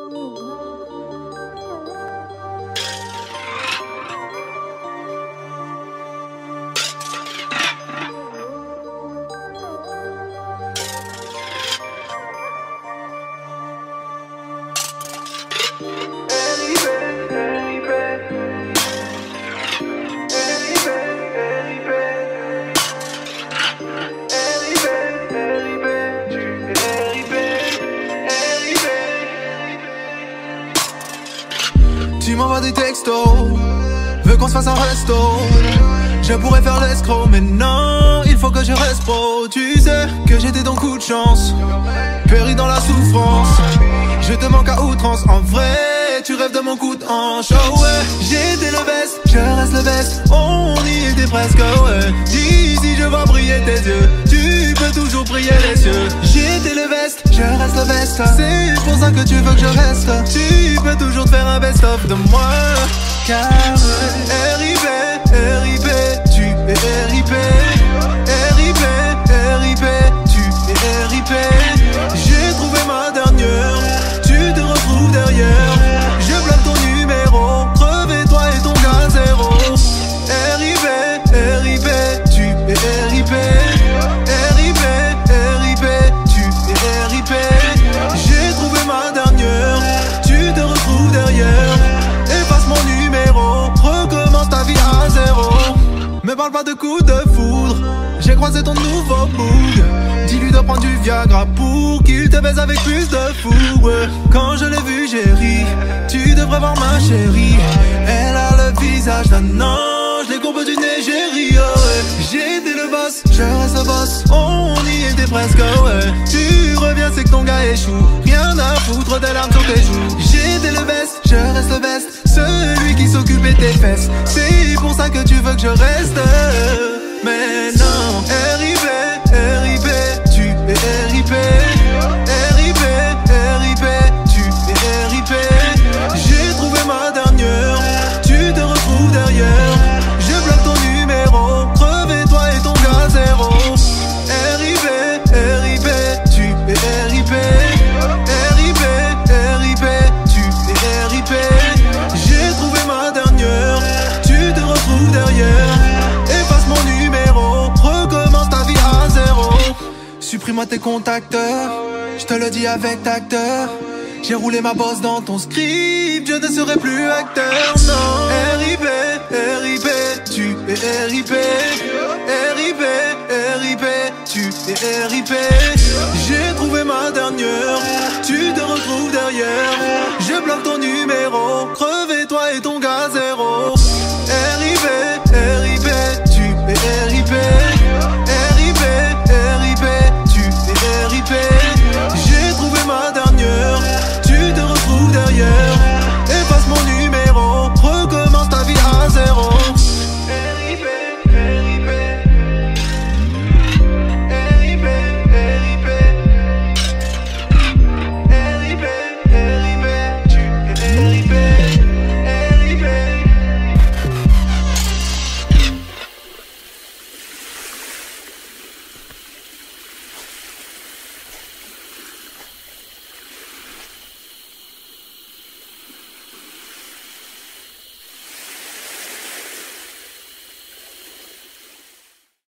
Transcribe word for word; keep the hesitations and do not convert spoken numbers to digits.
Tu m'envoies des textos, veux qu'on se fasse un resto. Je pourrais faire l'escroc, mais non, il faut que je reste pro. Tu sais que j'étais ton coup de chance, péri dans la souffrance. Je te manque à outrance, en vrai, tu rêves de mon coup de hanche. Oh ouais, j'étais le best, je reste le best. On y était presque, ouais. D'ici je vois briller tes yeux, tu peux toujours briller les cieux. J'étais le best, je reste le best. C'est pour ça que tu veux que je reste. Tu peux toujours te faire un best-of de moi. Car R I P, R I P, tu es R I P. R I P, R I P, tu es R I P. J'ai trouvé ma dernière, tu te retrouves derrière. Je bloque ton numéro, crevé toi et ton gars zéro. R I P, R I P, tu es R I P. R I P, R I P, tu es R I P. J'ai trouvé ma dernière, tu te retrouves derrière. Efface mon numéro, recommence ta vie à zéro. Me parle pas de coups de foudre, j'ai croisé ton nouveau mood. Dis-lui de prendre du Viagra pour qu'il te baise avec plus de fourre. Quand je l'ai vu j'ai ri, tu devrais voir ma chérie. Elle a le visage d'un ange, les courbes d'une égérie, oh ouais. J'étais le boss, je reste le boss, on y était presque, ouais. Tu reviens c'est que ton gars échoue, rien à foutre des larmes sur tes joues. J'étais le best, je reste le best, celui qui s'occupait de tes fesses. C'est pour ça que tu veux que je reste. Mais non, R I P, R I P, tu es R I P. R I P, R I P, tu es R I P. J'ai trouvé ma dernière, tu te retrouves derrière. Je bloque ton numéro, crevé toi et ton gars zéro. R I P, R I P, tu es R I P. R I P, R I P, tu es R I P. J'ai trouvé ma dernière, tu te retrouves derrière. Efface mon numéro, recommence ta vie à zéro. Supprime-moi tes contacteurs, je te le dis avec acteur. J'ai roulé ma bosse dans ton script, je ne serai plus acteur, non. R I P, R I P, tu es R I P. R I P, R I P, tu es R I P. J'ai trouvé